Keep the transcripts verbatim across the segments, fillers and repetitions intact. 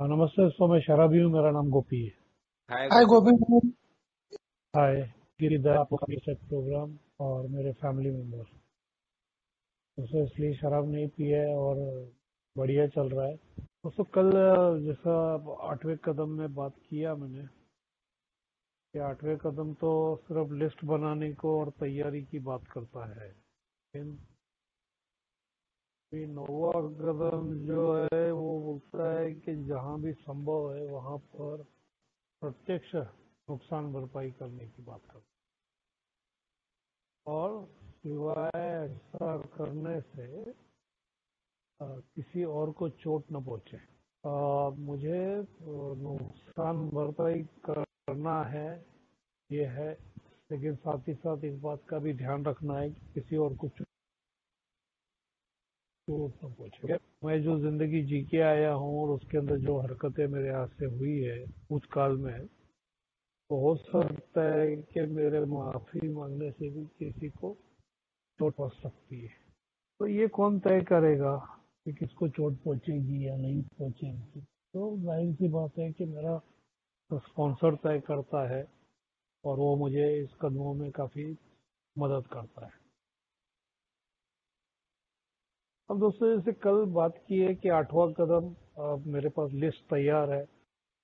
हाँ, नमस्ते दोस्तों। मैं शराबी हूँ। मेरा नाम गोपी है। हाय हाय गोपी। गोविंद। हाय। गिरिधर आपका प्रोग्राम और मेरे फैमिली मेम्बर। दोस्तों, इसलिए शराब नहीं पी है और बढ़िया चल रहा है। दोस्तों, कल अ, जैसा आठवें कदम में बात किया मैंने कि आठवें कदम तो सिर्फ लिस्ट बनाने को और तैयारी की बात करता है, लेकिन ये नौवा कदम जो है वो बोलता है कि जहाँ भी संभव है वहाँ पर प्रत्यक्ष नुकसान भरपाई करने की बात करता है। और सिवाय ऐसा करने से अ, किसी और को चोट न पहुंचे। अ, मुझे अ, नुकसान भरपाई करना है, ये है, लेकिन साथ ही साथ इस बात का भी ध्यान रखना है कि किसी और को चोट न पहुंचे। मैं जो जिंदगी जी के आया हूँ और उसके अंदर जो हरकतें मेरे हाथ से हुई है उस काल में, तो हो सकता है कि मेरे माफी मांगने से भी किसी को चोट पहुंच सकती है। तो ये कौन तय करेगा कि किसको चोट पहुंचेगी या नहीं पहुंचेगी? तो जाहिर सी बात है कि मेरा स्पॉन्सर तय करता है और वो मुझे इस कदमों में काफी मदद करता है। अब दोस्तों, जैसे कल बात की है कि आठवां कदम, अ, मेरे पास लिस्ट तैयार है।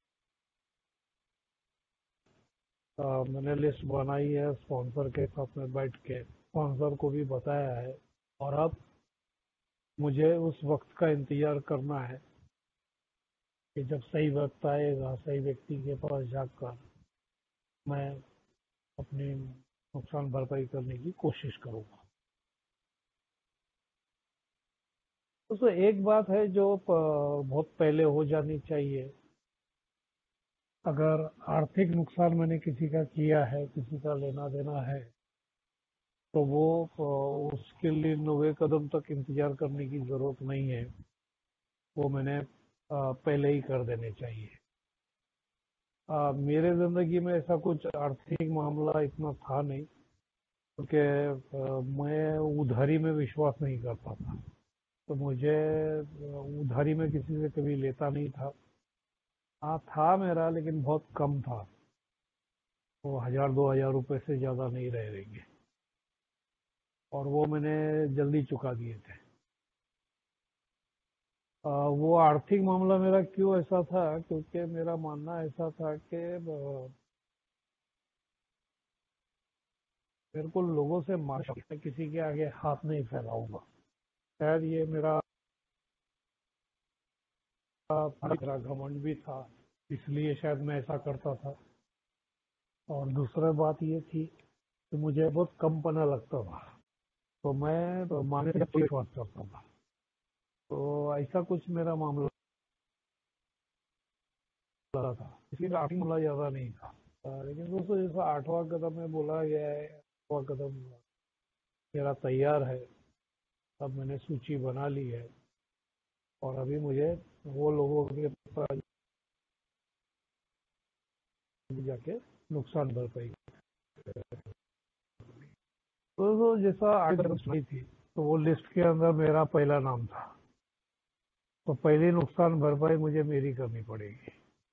अ, मैंने लिस्ट बनाई है, स्पॉन्सर के साथ में बैठ के स्पॉन्सर को भी बताया है। और अब मुझे उस वक्त का इंतजार करना है कि जब सही वक्त आएगा, सही व्यक्ति के पास जाकर मैं अपनी नुकसान भरपाई करने की कोशिश करूंगा। दोस्तों, एक बात है जो प- बहुत पहले हो जानी चाहिए। अगर आर्थिक नुकसान मैंने किसी का किया है, किसी का लेना देना है, तो वो प- उसके लिए नौवे कदम तक इंतजार करने की जरूरत नहीं है। वो मैंने अ, पहले ही कर देने चाहिए। अ, मेरे जिंदगी में ऐसा कुछ आर्थिक मामला इतना था नहीं, क्योंकि अ, मैं उधारी में विश्वास नहीं करता था। तो मुझे अ, उधारी में किसी से कभी लेता नहीं था। हाँ, था मेरा, लेकिन बहुत कम था। वो हजार दो हजार रुपए से ज्यादा नहीं रह रहेंगे, और वो मैंने जल्दी चुका दिए थे। अ, वो आर्थिक मामला मेरा क्यों ऐसा था, क्योंकि मेरा मानना ऐसा था कि अ, मेरे को लोगों से मार किसी के आगे हाथ नहीं फैलाऊंगा। शायद ये मेरा मेरा घमंड भी था, इसलिए शायद मैं ऐसा करता था। और दूसरा बात ये थी कि मुझे बहुत कम पना लगता था, तो मैं तो माने से विश्वास करता था। तो ऐसा कुछ मेरा मामला था, इसलिए आर्थिक मामला ज्यादा नहीं था। अ, लेकिन दोस्तों, जैसा आठवां कदम में बोला गया है, आठवां कदम मेरा तैयार है। अब मैंने सूची बना ली है और अभी मुझे वो लोगों के पास जाके नुकसान भरपाई। तो दोस्तों, जैसा आठ कदम सुनी थी, तो वो लिस्ट के अंदर मेरा पहला नाम था। तो पहली नुकसान भरपाई मुझे मेरी करनी पड़ेगी,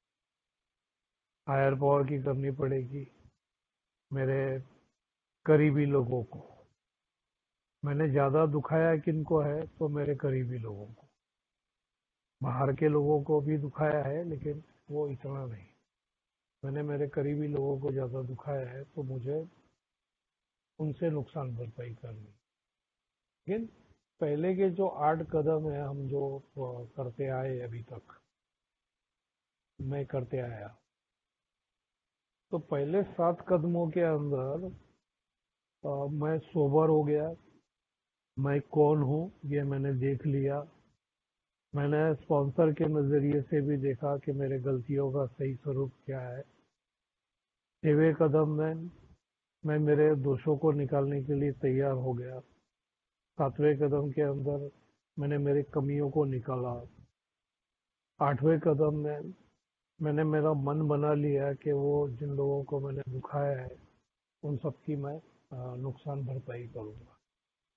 हायर पावर की करनी पड़ेगी, मेरे करीबी लोगों को। मैंने ज्यादा दुखाया किनको है, तो मेरे करीबी लोगों को। बाहर के लोगों को भी दुखाया है, लेकिन वो इतना नहीं। मैंने मेरे करीबी लोगों को ज्यादा दुखाया है, तो मुझे उनसे नुकसान भरपाई करनी। लेकिन पहले के जो आठ कदम है, हम जो अ, करते आए अभी तक, मैं करते आया, तो पहले सात कदमों के अंदर अ, मैं सोबर हो गया। मैं कौन हूँ ये मैंने देख लिया। मैंने स्पॉन्सर के नजरिए से भी देखा कि मेरे गलतियों का सही स्वरूप क्या है। छठवें कदम में मैं मेरे दोषों को निकालने के लिए तैयार हो गया। सातवें कदम के अंदर मैंने मेरी कमियों को निकाला। आठवें कदम में मैंने मेरा मन बना लिया कि वो जिन लोगों को मैंने दुखाया है उन सबकी मैं अ, नुकसान भरपाई करूंगा।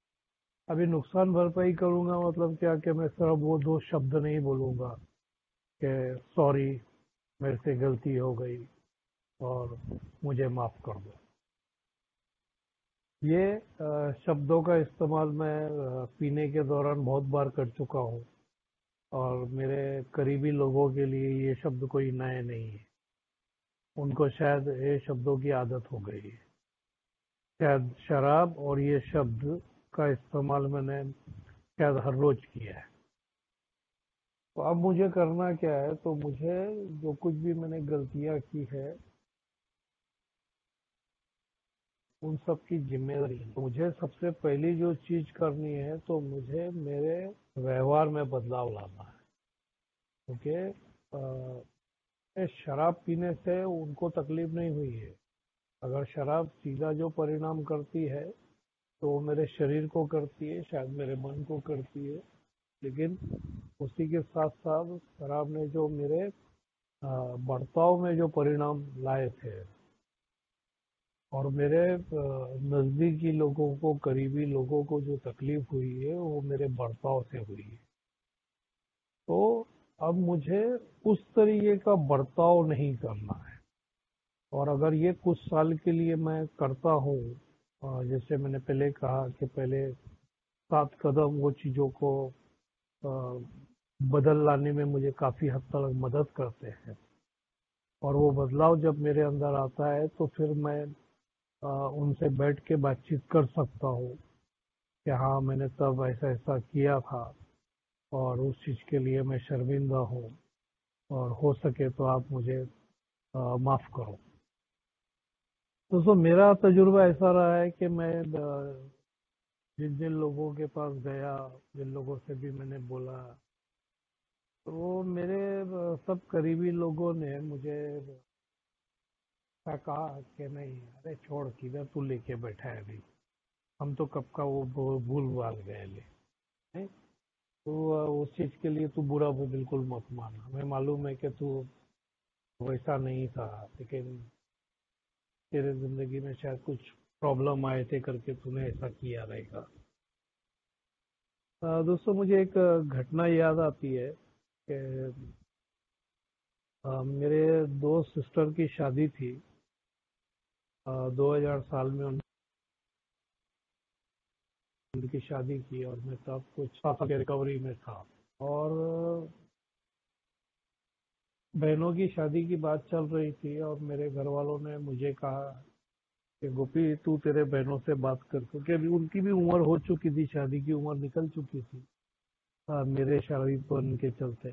अभी नुकसान भरपाई करूंगा मतलब क्या, कि मैं सिर्फ वो दो शब्द नहीं बोलूंगा, कि सॉरी, मेरे से गलती हो गई और मुझे माफ़ कर दो। ये अ, शब्दों का इस्तेमाल मैं अ, पीने के दौरान बहुत बार कर चुका हूँ और मेरे करीबी लोगों के लिए ये शब्द कोई नए नहीं है। उनको शायद ये शब्दों की आदत हो गई है। शायद शराब और ये शब्द का इस्तेमाल मैंने शायद हर रोज किया है। तो अब मुझे करना क्या है, तो मुझे जो कुछ भी मैंने गलतियां की है उन सब की जिम्मेदारी है। मुझे सबसे पहली जो चीज करनी है, तो मुझे मेरे व्यवहार में बदलाव लाना है। क्योंकि अ, शराब पीने से उनको तकलीफ नहीं हुई है। अगर शराब सीधा जो परिणाम करती है तो वो मेरे शरीर को करती है, शायद मेरे मन को करती है। लेकिन उसी के साथ साथ शराब ने जो मेरे अ, बर्ताव में जो परिणाम लाए थे और मेरे अ, नजदीकी लोगों को, करीबी लोगों को जो तकलीफ हुई है वो मेरे बर्ताव से हुई है। तो अब मुझे उस तरीके का बर्ताव नहीं करना है। और अगर ये कुछ साल के लिए मैं करता हूँ, अ, जैसे मैंने पहले कहा कि पहले सात कदम वो चीज़ों को अ, बदल लाने में मुझे काफ़ी हद तक मदद करते हैं। और वो बदलाव जब मेरे अंदर आता है तो फिर मैं अ, उनसे बैठ के बातचीत कर सकता हूँ कि हाँ, मैंने तब ऐसा ऐसा किया था और उस चीज़ के लिए मैं शर्मिंदा हूँ और हो सके तो आप मुझे अ, माफ़ करो। दोस्तों, मेरा तजुर्बा ऐसा रहा है कि मैं अ, जिन जिन लोगों के पास गया, जिन लोगों से भी मैंने बोला, तो वो मेरे अ, सब करीबी लोगों ने मुझे ऐसा कहा कि नहीं, अरे छोड़, किधर तू लेके बैठा है अभी, हम तो कब का वो भू- भूल भाल गए ले। नहीं? तो अ, उस चीज के लिए तू बुरा भी बिल्कुल मत माना, हमें मालूम है कि तू वैसा नहीं था, लेकिन तेरे जिंदगी में शायद कुछ प्रॉब्लम आए थे करके तूने ऐसा किया रहेगा। अ, दोस्तों, मुझे एक अ, घटना याद आती है कि अ, मेरे दो सिस्टर की शादी थी। अ, दो हज़ार साल में उनकी शादी की और मैं तब कुछ पापा के रिकवरी में था। और बहनों की शादी की बात चल रही थी और मेरे घर वालों ने मुझे कहा कि गोपी, तू तेरे बहनों से बात कर, क्योंकि अभी उनकी भी उम्र हो चुकी थी, शादी की उम्र निकल चुकी थी अ, मेरे शादीपन के चलते।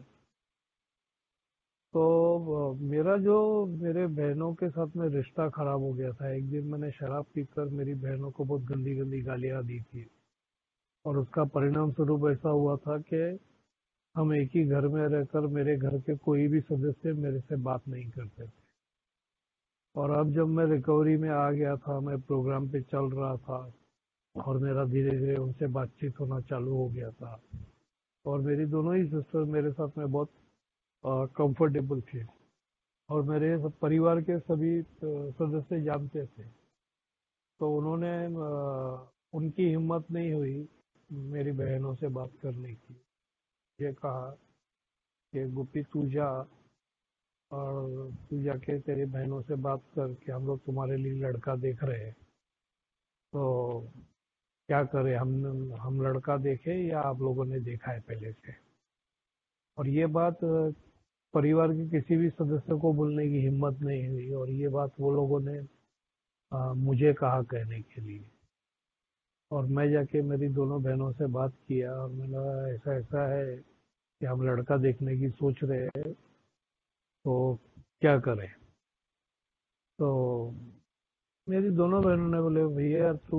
तो अ, मेरा जो मेरे बहनों के साथ में रिश्ता खराब हो गया था। एक दिन मैंने शराब पीकर मेरी बहनों को बहुत गंदी गंदी गालियां दी थी और उसका परिणाम स्वरूप ऐसा हुआ था कि हम एक ही घर में रहकर मेरे घर के कोई भी सदस्य मेरे से बात नहीं करते थे। और अब जब मैं रिकवरी में आ गया था, मैं प्रोग्राम पे चल रहा था और मेरा धीरे धीरे उनसे बातचीत होना चालू हो गया था और मेरी दोनों ही सिस्टर मेरे साथ में बहुत कंफर्टेबल थी और मेरे सब परिवार के सभी अ, सदस्य जानते थे। तो उन्होंने अ, उनकी हिम्मत नहीं हुई मेरी बहनों से बात करने की। ये कहा कि गुप्पी, तू जा और तू जाके तेरी बहनों से बात कर कि हम लोग तुम्हारे लिए लड़का देख रहे हैं। तो क्या करें, हम हम लड़का देखे या आप लोगों ने देखा है पहले से? और ये बात अ, परिवार के किसी भी सदस्य को बोलने की हिम्मत नहीं हुई और ये बात वो लोगों ने अ, मुझे कहा कहने के लिए। और मैं जाके मेरी दोनों बहनों से बात किया और मैंने कहा, ऐसा ऐसा है कि हम लड़का देखने की सोच रहे हैं, तो क्या करें? तो मेरी दोनों बहनों ने बोले, भैया तू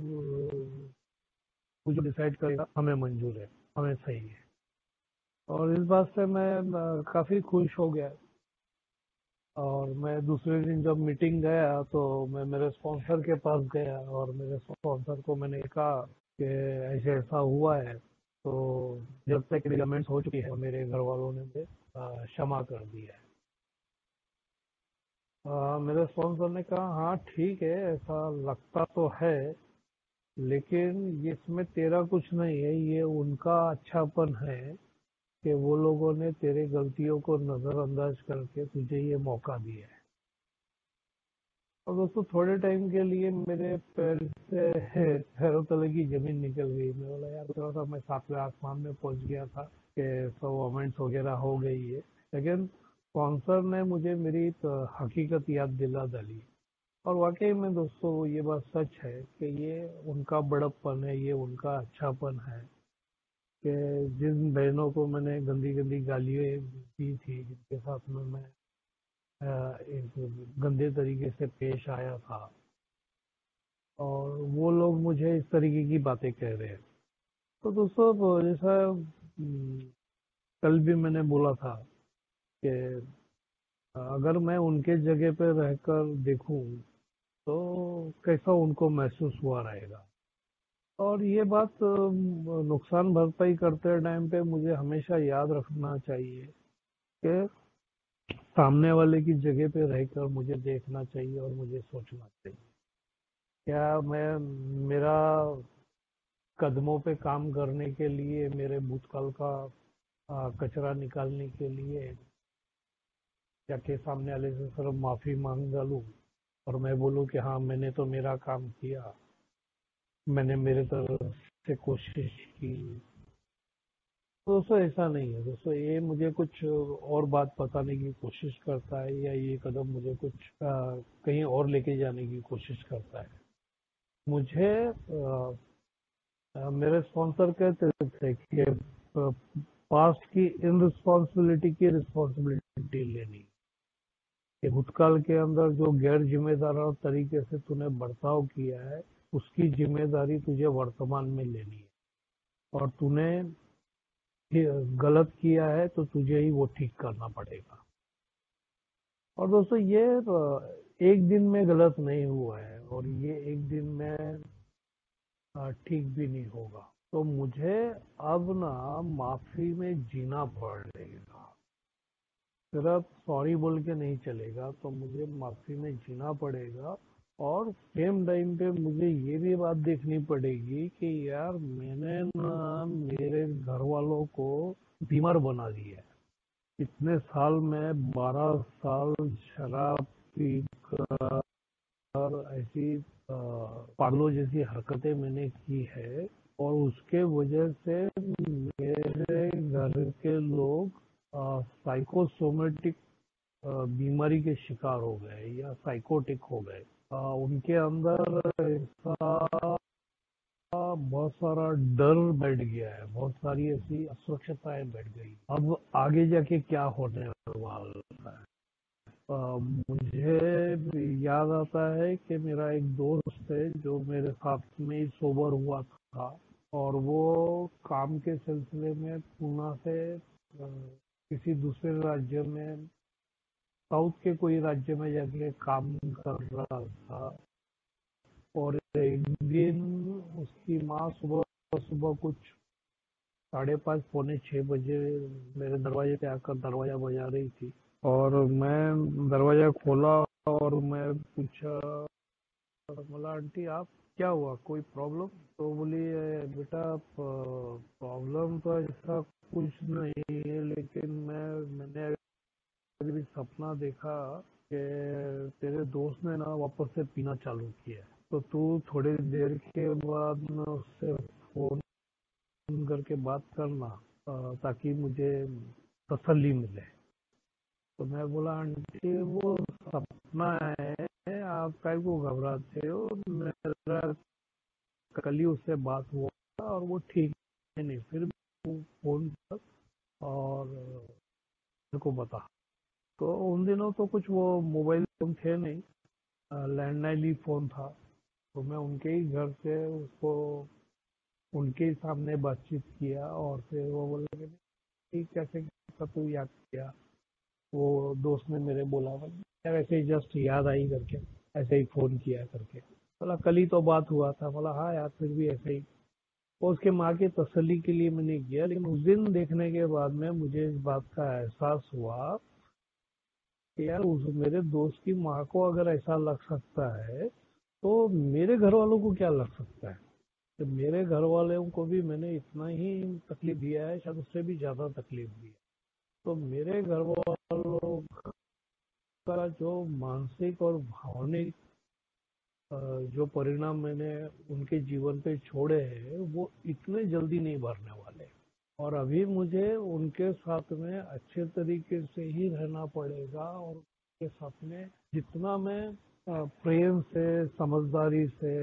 तू जो डिसाइड करेगा हमें मंजूर है, हमें सही है। और इस बात से मैं अ, काफी खुश हो गया। और मैं दूसरे दिन जब मीटिंग गया तो मैं मेरे स्पॉन्सर के पास गया और मेरे स्पॉन्सर को मैंने कहा कि ऐसे ऐसा हुआ है, तो जब तक रिटायरमेंट हो चुकी है मेरे घर वालों ने मुझे अ, क्षमा कर दिया है। अ, मेरे स्पॉन्सर ने कहा, हाँ ठीक है, ऐसा लगता तो है, लेकिन ये इसमें तेरा कुछ नहीं है, ये उनका अच्छापन है कि वो लोगों ने तेरे गलतियों को नजरअंदाज करके तुझे ये मौका दिया है। और दोस्तों थोड़े टाइम के लिए मेरे पैर से पैरों तले की जमीन निकल गई। मैं बोला यार थोड़ा सा मैं सातवें आसमान में पहुंच गया था कि सब मोमेंट्स वगैरह हो गई है। लेकिन स्पॉन्सर ने मुझे मेरी तो हकीकत याद दिला डाली। और वाकई में दोस्तों ये बात सच है कि ये उनका बड़प्पन है, ये उनका अच्छापन है कि जिन बहनों को मैंने गंदी गंदी गालियाँ दी थी, जिनके साथ में मैं अ, एक गंदे तरीके से पेश आया था, और वो लोग मुझे इस तरीके की बातें कह रहे हैं। तो दोस्तों जैसा हम्म, कल भी मैंने बोला था कि अगर मैं उनके जगह पे रहकर देखूं तो कैसा उनको महसूस हुआ रहेगा। और ये बात अ, नुकसान भरपाई करते टाइम पे मुझे हमेशा याद रखना चाहिए कि सामने वाले की जगह पे रहकर मुझे देखना चाहिए और मुझे सोचना चाहिए, क्या मैं मेरा कदमों पे काम करने के लिए, मेरे भूतकाल का आ, कचरा निकालने के लिए जाके सामने वाले से सिर्फ माफी मांग डालूं और मैं बोलूं कि हाँ मैंने तो मेरा काम किया, मैंने मेरे तरफ से कोशिश की। तो दोस्तों ऐसा नहीं है दोस्तों, ये मुझे कुछ और बात बताने की कोशिश करता है, या ये कदम मुझे कुछ आ, कहीं और लेके जाने की कोशिश करता है। मुझे आ, आ, मेरे स्पॉन्सर कहते थे कि पास्ट की इन रिस्पॉन्सिबिलिटी की रिस्पॉन्सिबिलिटी लेनी, कि भूतकाल के अंदर जो गैर जिम्मेदार तरीके से तूने बर्ताव किया है उसकी जिम्मेदारी तुझे वर्तमान में लेनी है। और तूने गलत किया है तो तुझे ही वो ठीक करना पड़ेगा। और दोस्तों ये एक दिन में गलत नहीं हुआ है, और ये एक दिन में ठीक भी नहीं होगा। तो मुझे अब ना माफी में जीना पड़ेगा, सिर्फ सॉरी बोल के नहीं चलेगा, तो मुझे माफी में जीना पड़ेगा। और सेम टाइम पे मुझे ये भी बात देखनी पड़ेगी कि यार मैंने ना मेरे घर वालों को बीमार बना दिया है। इतने साल में बारह साल शराब पी कर ऐसी अ, पागलों जैसी हरकतें मैंने की है, और उसके वजह से मेरे घर के लोग साइकोसोमेटिक बीमारी के शिकार हो गए या साइकोटिक हो गए। अ, उनके अंदर ऐसा बहुत सारा डर बैठ गया है, बहुत सारी ऐसी असुरक्षताएं बैठ गई। अब आगे जाके क्या होने वाला है। अ, मुझे भी याद आता है कि मेरा एक दोस्त है जो मेरे साथ में ही सोबर हुआ था, और वो काम के सिलसिले में पूना से अ, किसी दूसरे राज्य में, साउथ के कोई राज्य में जाके काम कर रहा था। और एक दिन उसकी माँ सुबह सुबह कुछ साढ़े पाँच पौने छः बजे मेरे दरवाजे पे आकर दरवाजा बजा रही थी, और मैं दरवाजा खोला और मैं पूछा, बोला आंटी आप, क्या हुआ, कोई प्रॉब्लम? तो बोली बेटा प्रॉब्लम तो ऐसा कुछ नहीं है, लेकिन मैं मैंने अभी सपना देखा कि तेरे दोस्त ने ना वापस से पीना चालू किया है, तो तू थोड़ी देर के बाद में उससे फोन करके बात करना, अ, ताकि मुझे तसल्ली मिले। तो मैं बोला आंटी वो सपना है, आप काय को घबराते हो, मेरा कल ही उससे बात हुआ और वो ठीक है, नहीं फिर फोन कर और मेरे को बता। तो उन दिनों तो कुछ वो मोबाइल फोन थे नहीं, लैंडलाइन ही फोन था। तो मैं उनके ही घर से उसको उनके ही सामने बातचीत किया, और फिर वो बोले कि "नहीं, कैसे कैसा तू याद किया"। वो दोस्त ने मेरे बोला यार ऐसे ही जस्ट याद आई करके, ऐसे ही फोन किया करके। बोला कल ही तो बात हुआ था। बोला हाँ यार फिर भी ऐसे ही। वो उसके माँ की तसल्ली के लिए मैंने किया, लेकिन उस दिन देखने के बाद में मुझे इस बात का एहसास हुआ कि यार उस मेरे दोस्त की माँ को अगर ऐसा लग सकता है तो मेरे घर वालों को क्या लग सकता है। तो मेरे घर वालों को भी मैंने इतना ही तकलीफ दिया है, शायद उससे भी ज्यादा तकलीफ दी है। तो मेरे घर वालों का जो मानसिक और भावनिक अ, जो परिणाम मैंने उनके जीवन पे छोड़े हैं वो इतने जल्दी नहीं भरने वाले। और अभी मुझे उनके साथ में अच्छे तरीके से ही रहना पड़ेगा, और उनके साथ में जितना मैं अ, प्रेम से, समझदारी से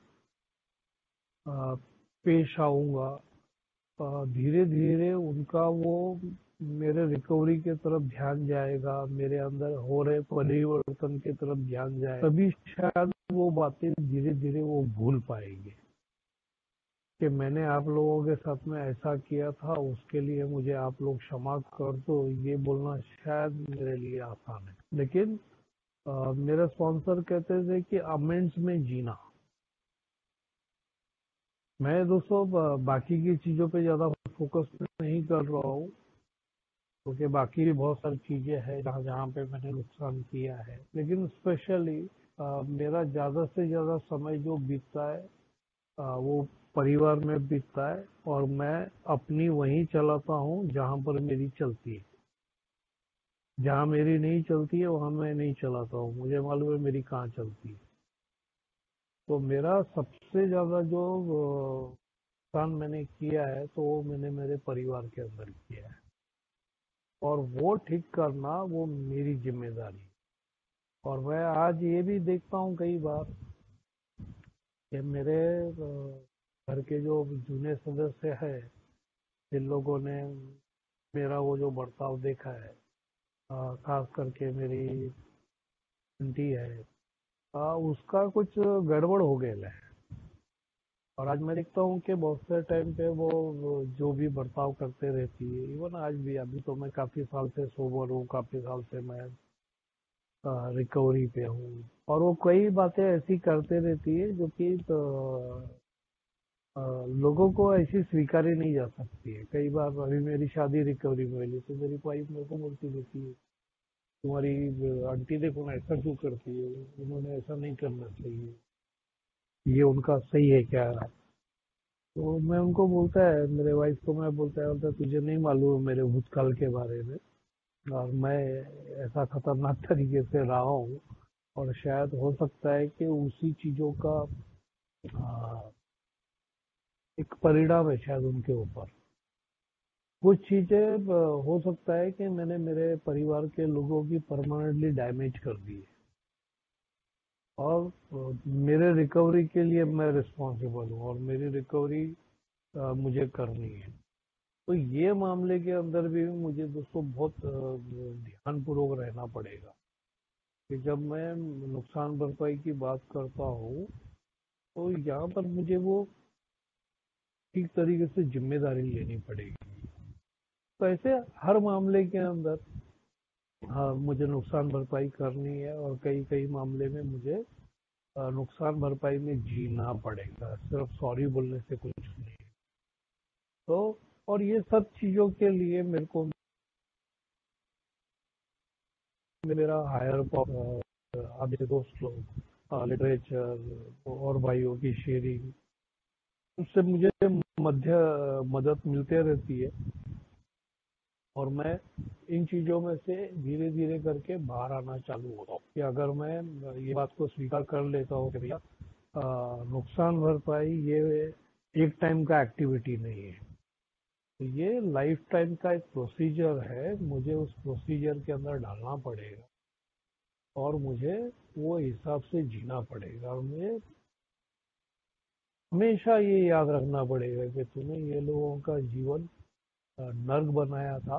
अ, पेश आऊंगा, धीरे धीरे उनका वो मेरे रिकवरी के तरफ ध्यान जाएगा, मेरे अंदर हो रहे परिवर्तन की तरफ ध्यान जाएगा, तभी शायद वो बातें धीरे धीरे वो भूल पाएंगे कि मैंने आप लोगों के साथ में ऐसा किया था, उसके लिए मुझे आप लोग क्षमा कर दो। ये बोलना शायद मेरे लिए आसान है, लेकिन अ, मेरे स्पॉन्सर कहते थे कि अमेंड्स में जीना। मैं दोस्तों ब- बाकी की चीजों पे ज्यादा फोकस नहीं कर रहा हूँ, क्योंकि बाकी भी बहुत सारी चीजें हैं जहाँ जहाँ पे मैंने नुकसान किया है, लेकिन स्पेशली मेरा ज्यादा से ज्यादा समय जो बीतता है अ, वो परिवार में बीतता है, और मैं अपनी वहीं चलाता हूँ जहाँ पर मेरी चलती है। जहाँ मेरी नहीं चलती है वहाँ मैं नहीं चलाता हूँ, मुझे मालूम है मेरी कहाँ चलती है। तो मेरा सबसे ज्यादा जो अ, नुकसान मैंने किया है तो वो मैंने मेरे परिवार के अंदर किया है, और वो ठीक करना वो मेरी जिम्मेदारी है। और मैं आज ये भी देखता हूँ कई बार कि मेरे अ, घर के जो जूने सदस्य हैं, जिन लोगों ने मेरा वो जो बर्ताव देखा है, अ, खास करके मेरी आंटी है, अ, उसका कुछ गड़बड़ हो गया है। और आज मैं देखता हूँ कि बहुत से टाइम पे वो वो जो भी बर्ताव करते रहती है, इवन आज भी, अभी तो मैं काफी साल से सोबर हूँ, काफी साल से मैं रिकवरी पे हूँ, और वो कई बातें ऐसी करते रहती है जो कि तो, अ, लोगों को ऐसी स्वीकारी नहीं जा सकती है। कई बार अभी मेरी शादी रिकवरी में हुई तो मेरी वाइफ मेरे को बोलती रहती है, तुम्हारी आंटी देखो ना ऐसा क्यों करती है, उन्होंने ऐसा नहीं करना चाहिए, ये उनका सही है क्या। तो मैं उनको बोलता है, मेरे वाइफ को मैं बोलता है, बोलता है, तुझे नहीं मालूम मेरे भूतकाल के बारे में, और मैं ऐसा खतरनाक तरीके से रहा हूँ, और शायद हो सकता है कि उसी चीजों का आ, एक परिणाम है शायद उनके ऊपर। कुछ चीजें आ, हो सकता है कि मैंने मेरे परिवार के लोगों की परमानेंटली डैमेज कर दी है, और आ, मेरे रिकवरी के लिए मैं रिस्पॉन्सिबल हूँ, और मेरी रिकवरी मुझे करनी है। तो ये मामले के अंदर भी मुझे दोस्तों बहुत ध्यान पूर्वक रहना पड़ेगा कि जब मैं नुकसान भरपाई की बात करता हूँ तो यहाँ पर मुझे वो ठीक तरीके से जिम्मेदारी लेनी पड़ेगी। तो ऐसे हर मामले के अंदर हाँ मुझे नुकसान भरपाई करनी है, और कई कई मामले में मुझे अ, नुकसान भरपाई में जीना पड़ेगा, सिर्फ सॉरी बोलने से कुछ नहीं। तो और ये सब चीजों के लिए मेरे को मेरा हायर आप जैसे दोस्त लोग, लिटरेचर और भाइयों की शेयरिंग, उससे मुझे मध्य मदद मिलते रहती है, और मैं इन चीजों में से धीरे धीरे करके बाहर आना चालू होता हूँ कि अगर मैं ये बात को स्वीकार कर लेता हूँ कि भैया अ, नुकसान भरपाई ये एक टाइम का एक्टिविटी नहीं है, तो ये लाइफ टाइम का एक प्रोसीजर है, मुझे उस प्रोसीजर के अंदर डालना पड़ेगा, और मुझे वो हिसाब से जीना पड़ेगा, और मुझे हमेशा ये याद रखना पड़ेगा कि तूने ये लोगों का जीवन अ, नर्क बनाया था।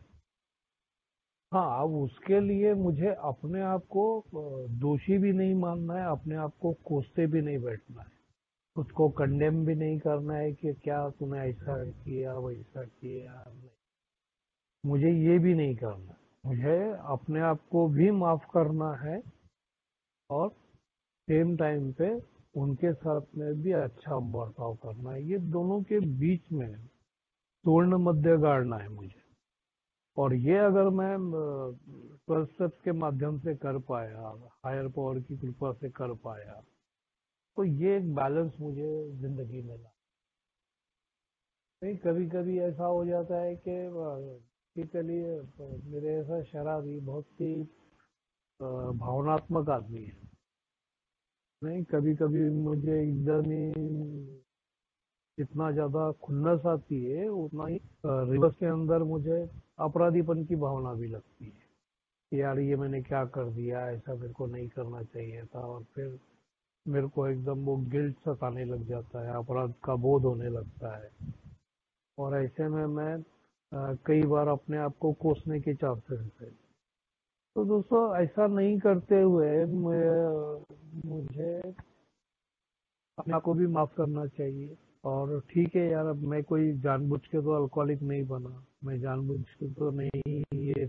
हाँ, अब उसके लिए मुझे अपने आप को अ, दोषी भी नहीं मानना है, अपने आप को कोसते भी नहीं बैठना है, खुद को कंडेम भी नहीं करना है कि क्या तूने ऐसा किया वैसा किया, नहीं, मुझे ये भी नहीं करना। मुझे अपने आप को भी माफ करना है, और सेम टाइम पे उनके साथ में भी अच्छा बर्ताव करना है। ये दोनों के बीच में स्वर्ण मध्य गाड़ना है मुझे। और ये अगर मैं ट्वेल्थ स्टेप्स के माध्यम से कर पाया, हायर पावर की कृपा से कर पाया, तो ये एक बैलेंस मुझे जिंदगी में ला। नहीं, कभी कभी ऐसा हो जाता है कि बेसिकली मेरे ऐसा शराबी बहुत ही अ, भावनात्मक आदमी है। नहीं, कभी कभी मुझे एकदम ही जितना ज्यादा खुन्नस आती है उतना ही रिवर्स के अंदर मुझे अपराधीपन की भावना भी लगती है कि यार ये मैंने क्या कर दिया, ऐसा मेरे को नहीं करना चाहिए था। और फिर मेरे को एकदम वो गिल्ट सताने लग जाता है, अपराध का बोध होने लगता है। और ऐसे में मैं अ, कई बार अपने आप को कोसने के चांसेस है। तो दोस्तों, ऐसा नहीं करते हुए मैं, मुझे अपने आप को भी माफ करना चाहिए। और ठीक है यार, अब मैं कोई जानबूझ के तो अल्कोहलिक नहीं बना, मैं जानबूझ के तो नहीं ये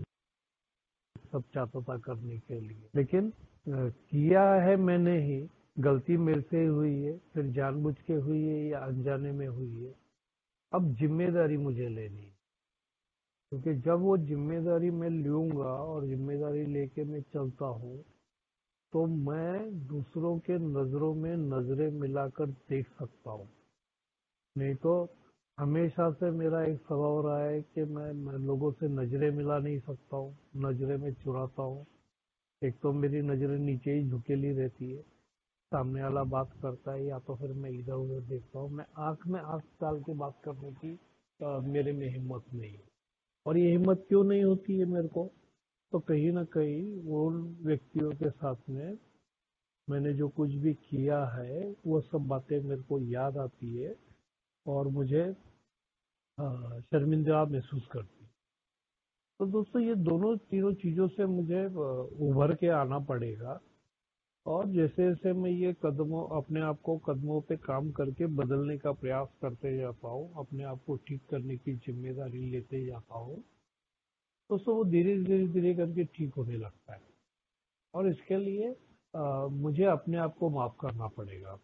सब चाहता था करने के लिए, लेकिन अ, किया है मैंने ही। गलती मेरे से ही हुई है, फिर जानबूझ के हुई है या अनजाने में हुई है। अब जिम्मेदारी मुझे लेनी है, क्योंकि जब वो जिम्मेदारी मैं लूंगा और जिम्मेदारी लेके मैं चलता हूँ, तो मैं दूसरों के नजरों में नजरें मिलाकर देख सकता हूँ। नहीं तो हमेशा से मेरा एक स्वभाव रहा है कि मैं, मैं लोगों से नजरें मिला नहीं सकता हूँ, नजरें में चुराता हूँ। एक तो मेरी नजरें नीचे ही झुकेली रहती है, सामने वाला बात करता है या तो फिर मैं इधर उधर देखता हूँ। मैं आंख में आंख डाल के बात करने की अ, मेरे में हिम्मत नहीं है। और ये हिम्मत क्यों नहीं होती है मेरे को? तो कहीं ना कहीं वो उन व्यक्तियों के साथ में मैंने जो कुछ भी किया है वो सब बातें मेरे को याद आती है और मुझे अ, शर्मिंदा महसूस करती है। तो दोस्तों, ये दोनों तीनों चीजों से मुझे अ, उभर के आना पड़ेगा। और जैसे जैसे मैं ये कदमों अपने आप को कदमों पे काम करके बदलने का प्रयास करते जाता हूँ, अपने आप को ठीक करने की जिम्मेदारी लेते जाता हूँ, तो सो वो धीरे धीरे धीरे करके ठीक होने लगता है। और इसके लिए अ, मुझे अपने आप को माफ करना पड़ेगा।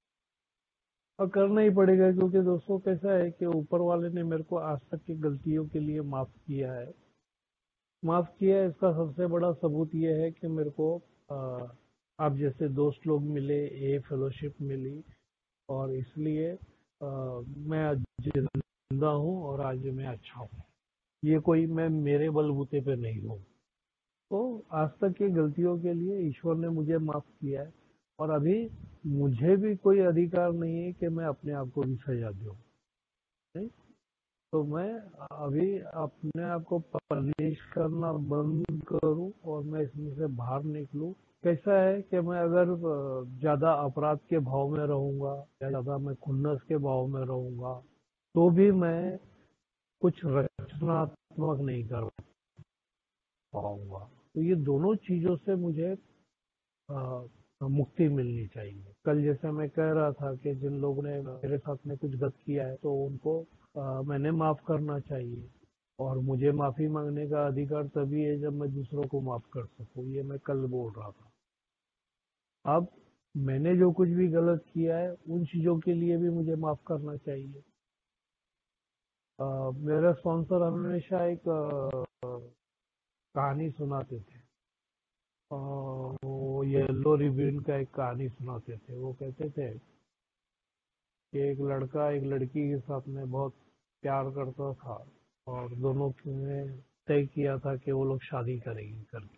और करना ही पड़ेगा, क्योंकि दोस्तों कैसा है कि ऊपर वाले ने मेरे को आज तक की गलतियों के लिए माफ किया है। माफ किया है, इसका सबसे बड़ा सबूत ये है कि मेरे को अ, आप जैसे दोस्त लोग मिले, ये फेलोशिप मिली, और इसलिए अ, मैं आज जिंदा हूँ और आज मैं अच्छा हूँ। ये कोई मैं मेरे बलबूते पे नहीं हूँ। तो आज तक की गलतियों के लिए ईश्वर ने मुझे माफ किया है। और अभी मुझे भी कोई अधिकार नहीं है कि मैं अपने आप को भी सजा दूं। नहीं, तो मैं अभी अपने आप को पनिश करना बंद करूं और मैं इसमें से बाहर निकलूं। कैसा है कि मैं अगर अ, ज्यादा अपराध के भाव में रहूंगा या ज्यादा मैं खुन्नस के भाव में रहूंगा, तो भी मैं कुछ रचनात्मक नहीं कर पाऊंगा। तो ये दोनों चीजों से मुझे अ, मुक्ति मिलनी चाहिए। कल जैसे मैं कह रहा था कि जिन लोगों ने मेरे साथ में कुछ गलत किया है, तो उनको अ, मैंने माफ करना चाहिए। और मुझे माफी मांगने का अधिकार तभी है जब मैं दूसरों को माफ कर सकूं। ये मैं कल बोल रहा था। अब मैंने जो कुछ भी गलत किया है उन चीजों के लिए भी मुझे माफ करना चाहिए। अ, मेरे स्पॉन्सर हमेशा एक अ, कहानी सुनाते थे। अ, वो येलो रिबन का एक कहानी सुनाते थे। वो कहते थे कि एक लड़का एक लड़की के साथ में बहुत प्यार करता था, और दोनों ने तय किया था कि वो लोग शादी करेंगे करके।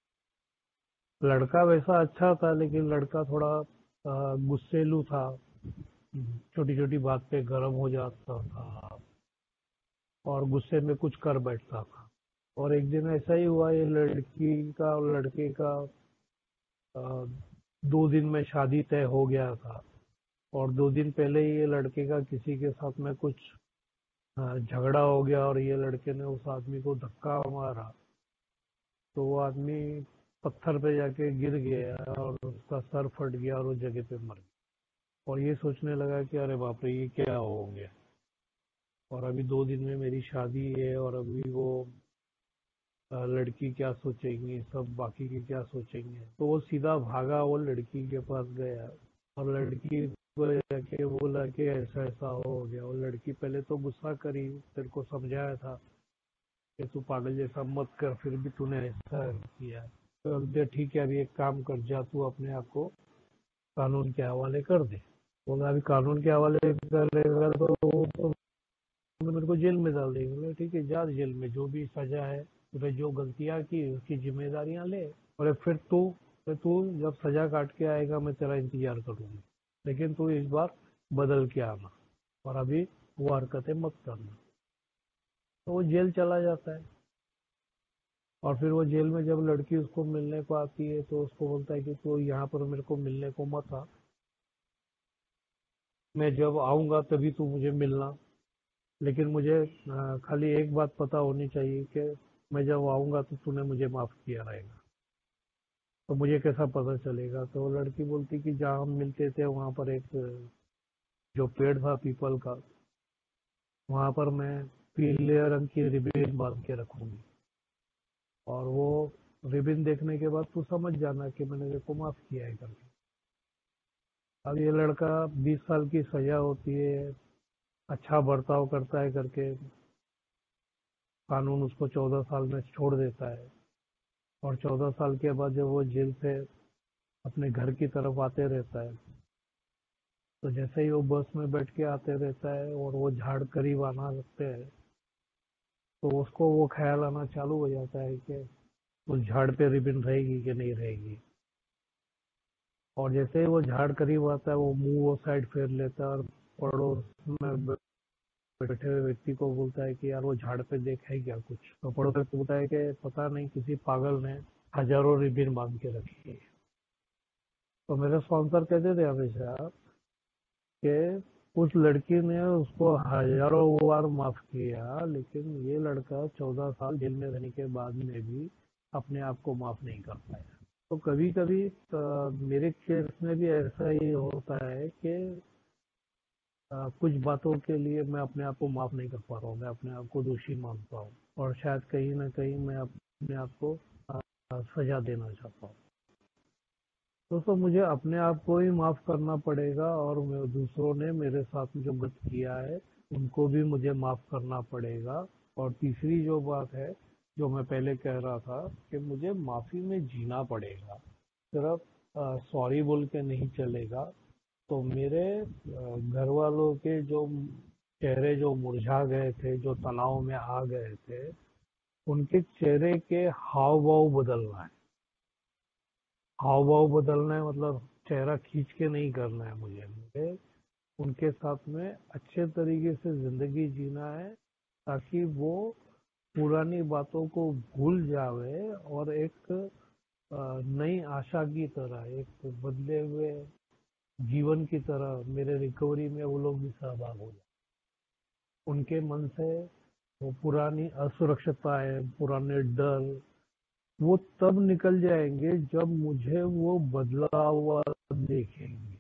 लड़का वैसा अच्छा था, लेकिन लड़का थोड़ा अ, गुस्सेलू था, छोटी छोटी बात पे गर्म हो जाता था और गुस्से में कुछ कर बैठता था। और एक दिन ऐसा ही हुआ, ये लड़की का और लड़के का अ, दो दिन में शादी तय हो गया था। और दो दिन पहले ही ये लड़के का किसी के साथ में कुछ अ, झगड़ा हो गया, और ये लड़के ने उस आदमी को धक्का मारा। तो वो आदमी पत्थर पे जाके गिर गया और उसका सर फट गया और वो जगह पे मर गया। और ये सोचने लगा कि अरे बाप रे, ये क्या हो गया। और अभी दो दिन में मेरी शादी है, और अभी वो अ, लड़की क्या सोचेंगी, सब बाकी के क्या सोचेंगे। तो वो सीधा भागा, वो लड़की के पास गया और लड़की को जाके बोला कि ऐसा ऐसा हो गया। और लड़की पहले तो गुस्सा करी, तेरे को समझाया था कि तू पागल जैसा मत कर, फिर भी तूने ऐसा किया। तो बोलते ठीक है, अभी एक काम कर, जा तू अपने आप को कानून के हवाले कर दे। बोला अभी कानून के हवाले करेगा तो, तो मेरे को जेल में डाल देंगे। बोले ठीक है, जा जेल में, जो भी सजा है, तूने जो गलतियां की उसकी जिम्मेदारियां ले। और फिर तू फिर तू जब सजा काट के आएगा मैं तेरा इंतजार करूंगा, लेकिन तू इस बार बदल के आना, और अभी वो हरकतें मत करना। तो वो जेल चला जाता है। और फिर वो जेल में जब लड़की उसको मिलने को आती है तो उसको बोलता है कि तू यहाँ पर मेरे को मिलने को मत आ, मैं जब आऊंगा तभी तू मुझे मिलना, लेकिन मुझे अ, खाली एक बात पता होनी चाहिए कि मैं जब आऊंगा तो तूने मुझे माफ किया रहेगा। तो मुझे कैसा पता चलेगा? तो वो लड़की बोलती कि जहाँ हम मिलते थे वहां पर एक अ, जो पेड़ था पीपल का, वहां पर मैं पीले रंग की रिबन बांध के रखूंगी, और वो रिबन देखने के बाद तू समझ जाना कि मैंने तेरे को माफ किया है करके। अब ये लड़का बीस साल की सजा होती है, अच्छा बर्ताव करता है करके कानून उसको चौदह साल में छोड़ देता है। और चौदह साल के बाद जब वो जेल से अपने घर की तरफ आते रहता है, तो जैसे ही वो बस में बैठ के आते रहता है और वो झाड़ करीब आना लगते हैं, तो उसको वो ख्याल आना चालू हो जाता है कि उस झाड़ पे रिबन रहेगी कि नहीं रहेगी। और जैसे ही वो झाड़ करीब आता है वो मुंह वो साइड फेर लेता है और पड़ोस में बैठे हुए व्यक्ति को बोलता है कि यार वो झाड़ पे देखा है क्या कुछ? तो पड़ोसी को बोलता है कि पता नहीं, किसी पागल ने हजारों रिबन बांध के रखी है। तो मेरे स्पॉन्सर कहते थे हमेशा कि उस लड़की ने उसको हजारों बार माफ किया, लेकिन ये लड़का चौदह साल जेल में रहने के बाद में भी अपने आप को माफ नहीं कर पाया। तो कभी कभी मेरे केस में भी ऐसा ही होता है कि अ, कुछ बातों के लिए मैं अपने आप को माफ नहीं कर पा रहा हूँ, मैं अपने आप को दोषी मानता हूँ, और शायद कहीं ना कहीं मैं अपने आप को अ, सजा देना चाहता हूँ। दोस्तों, मुझे अपने आप को ही माफ करना पड़ेगा, और मैं- दूसरों ने मेरे साथ जो गलत किया है उनको भी मुझे माफ करना पड़ेगा। और तीसरी जो बात है, जो मैं पहले कह रहा था, कि मुझे माफी में जीना पड़ेगा, सिर्फ सॉरी बोल के नहीं चलेगा। तो मेरे घर वालों के जो चेहरे जो मुरझा गए थे, जो तनाव में आ गए थे, उनके चेहरे के हाव भाव बदलना है। हाव भाव बदलना है मतलब चेहरा खींच के नहीं करना है। मुझे मुझे उनके साथ में अच्छे तरीके से जिंदगी जीना है, ताकि वो पुरानी बातों को भूल जावे और एक अ, नई आशा की तरह, एक बदले हुए जीवन की तरह मेरे रिकवरी में वो लोग भी सहभाग हो जाए। उनके मन से वो पुरानी असुरक्षता है, पुराने डर, वो तब निकल जाएंगे जब मुझे वो बदला हुआ देखेंगे।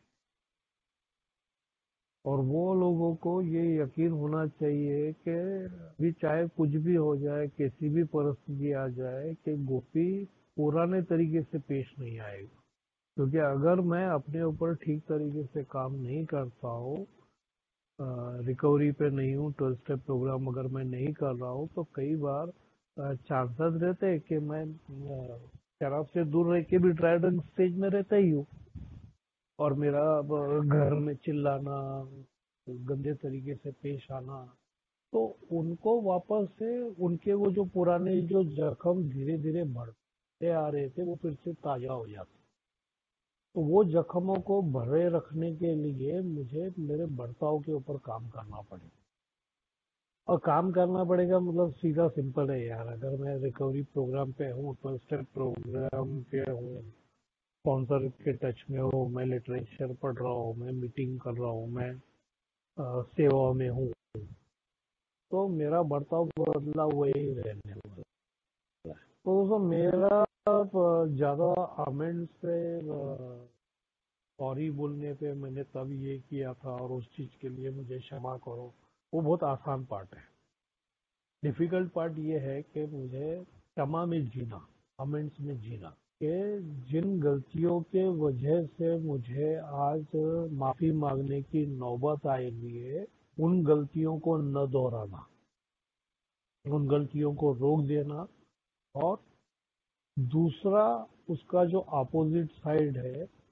और वो लोगों को ये यकीन होना चाहिए कि अभी चाहे कुछ भी हो जाए, कैसी भी परिस्थिति आ जाए, कि गोपी पुराने तरीके से पेश नहीं आएगा। क्योंकि अगर मैं अपने ऊपर ठीक तरीके से काम नहीं करता हूँ, रिकवरी पे नहीं हूँ, ट्वेल्व स्टेप प्रोग्राम अगर मैं नहीं कर रहा हूँ, तो कई बार चांसेस रहते हैं कि मैं अ, शराब से दूर रह के भी ड्राइविंग स्टेज में रहता ही हूँ, और मेरा अब घर में चिल्लाना, गंदे तरीके से पेश आना, तो उनको वापस से उनके वो जो पुराने जो जख्म धीरे धीरे बढ़ते आ रहे थे वो फिर से ताजा हो जाते। तो वो जख्मों को भरे रखने के लिए मुझे मेरे बर्ताव के ऊपर काम करना पड़ेगा। और काम करना पड़ेगा मतलब सीधा सिंपल है यार, अगर मैं रिकवरी प्रोग्राम पे हूँ, ट्वेल्व स्टेप प्रोग्राम पे हूँ, स्पॉन्सर के टच में हूँ, मैं लिटरेचर पढ़ रहा हूँ, मैं मीटिंग कर रहा हूँ, मैं अ, सेवा में हूँ, तो मेरा बर्ताव बदला वही रहने वाला है। तो दोस्तों, मेरा अ, ज्यादा अमेंड से सॉरी बोलने पे मैंने तब ये किया था और उस चीज के लिए मुझे क्षमा करो, वो बहुत आसान पार्ट है। डिफिकल्ट पार्ट ये है कि मुझे क्षमा में जीना, अमेंड्स में जीना, कि जिन गलतियों के वजह से मुझे आज माफी मांगने की नौबत आई हुई है, उन गलतियों को न दोहराना, उन गलतियों को रोक देना। और दूसरा, उसका जो अपोजिट साइड है,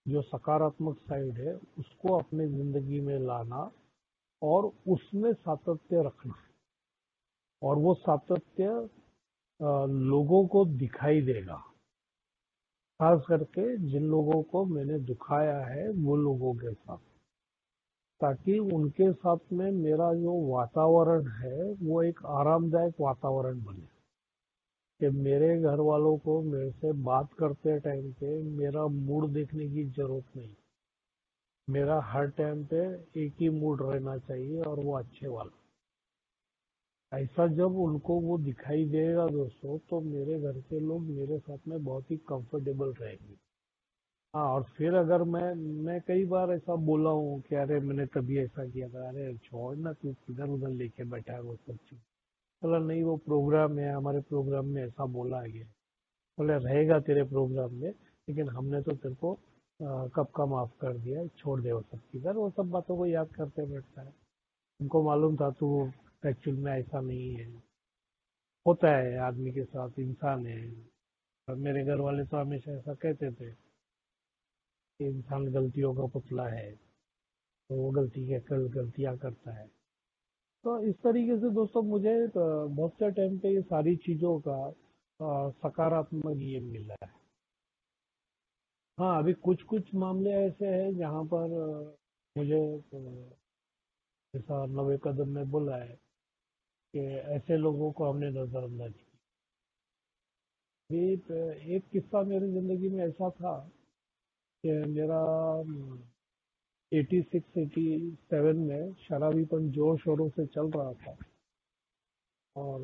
जो सकारात्मक साइड है उसको अपने जिंदगी में लाना और उसमें सातत्य रखना, और वो सातत्य अ, लोगों को दिखाई देगा। खास करके जिन लोगों को मैंने दुखाया है वो लोगों के साथ, ताकि उनके साथ में मेरा जो वातावरण है वो एक आरामदायक वातावरण बने, कि मेरे घर वालों को मेरे से बात करते टाइम पे मेरा मूड देखने की जरूरत नहीं। मेरा हर टाइम पे एक ही मूड रहना चाहिए, और वो अच्छे वाला। ऐसा जब उनको वो दिखाई देगा दोस्तों, तो मेरे घर के लोग मेरे साथ में बहुत ही कंफर्टेबल रहेंगे। हाँ, और फिर अगर मैं मैं कई बार ऐसा बोला हूँ कि अरे मैंने कभी ऐसा किया था, अरे छोड़ ना, तू इधर उधर लेके बैठा है वो सब चीज। बोला नहीं, वो प्रोग्राम है, हमारे प्रोग्राम में ऐसा बोला है। बोले रहेगा तेरे प्रोग्राम में, लेकिन हमने तो तेरे को अ, कब का माफ कर दिया है, छोड़ दे वो सब चीज़। वो सब बातों को याद करते बैठता है। उनको मालूम था तू एक्चुअल में ऐसा नहीं है। होता है आदमी के साथ, इंसान है। और मेरे घर वाले तो हमेशा ऐसा कहते थे कि इंसान गलतियों का पुतला है, तो वो गलती के कल गलतियां करता है। तो इस तरीके से दोस्तों मुझे अ, बहुत से टाइम पे ये सारी चीज़ों का अ, सकारात्मक ये मिला है। हाँ, अभी कुछ कुछ मामले ऐसे हैं जहाँ पर अ, मुझे अ, जैसा नवे कदम में बोला है कि ऐसे लोगों को हमने नजरअंदाज किया। अभी अ, एक किस्सा मेरी जिंदगी में ऐसा था कि मेरा एटी सिक्स एटी सेवन में शराबीपन जोर शोरों से चल रहा था, और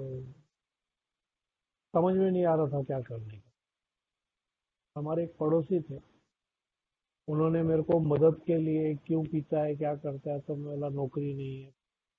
समझ में नहीं आ रहा था क्या करने का। हमारे एक पड़ोसी थे, उन्होंने मेरे को मदद के लिए, क्यों पीता है क्या करता है, तो मैं बोला नौकरी नहीं है।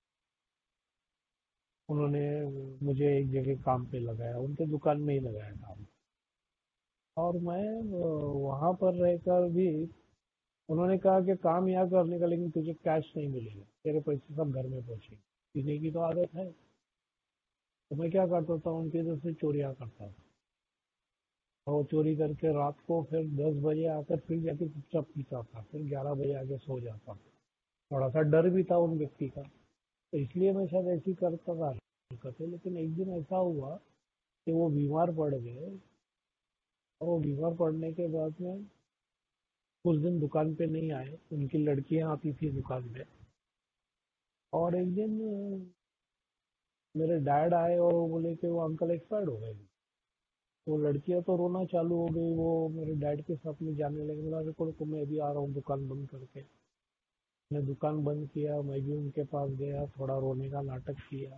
उन्होंने मुझे एक जगह काम पे लगाया, उनके दुकान में ही लगाया काम। और मैं वहां पर रहकर भी, उन्होंने कहा कि काम यहाँ करने का, लेकिन तुझे कैश नहीं मिलेगा, तेरे पैसे सब घर में पहुंचेंगे। पीने की तो आदत है। तो मैं क्या करता था, उनके इधर से चोरियां करता था, और वो चोरी करके रात को फिर दस बजे आकर फिर जाके चुपचाप पीता था, फिर ग्यारह बजे आके सो जाता था। थोड़ा सा डर भी था उन व्यक्ति का, तो इसलिए मैं शायद ऐसी करता था हरकतें। लेकिन एक दिन ऐसा हुआ कि वो बीमार पड़ गए, और वो बीमार पड़ने के बाद में कुछ दिन दुकान पे नहीं आए। उनकी लड़कियां आती थी दुकान पे, और एक दिन अ, मेरे डैड आए और वो बोले कि वो अंकल एक्सपायर्ड हो गए। वो लड़कियां तो रोना चालू हो गई, वो मेरे डैड के साथ में जाने लगे। बोला देखो देखो, मैं भी आ रहा हूँ दुकान बंद करके। मैं दुकान बंद किया, मैं भी उनके पास गया, थोड़ा रोने का नाटक किया,